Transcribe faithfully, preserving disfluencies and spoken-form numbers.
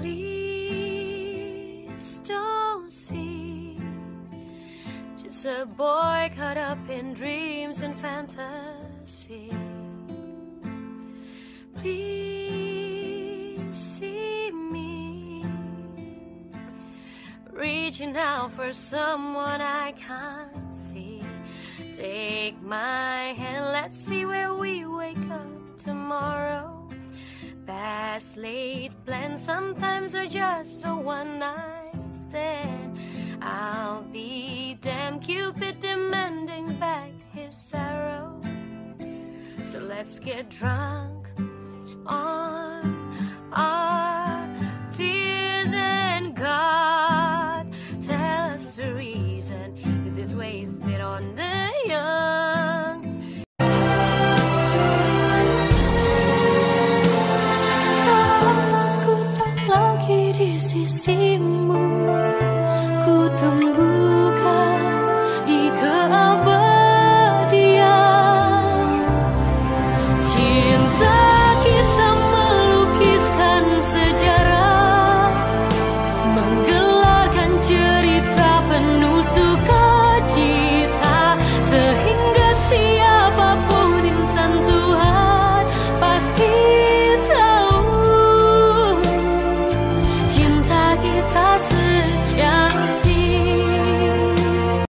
Please don't see just a boy caught up in dreams and fantasy. Please see me reaching out for someone I can't see. Take my hand, let's see where we wake up tomorrow. Past late plans sometimes are just a one night stand. I'll be damned, Cupid demanding back his arrow. So let's get drunk on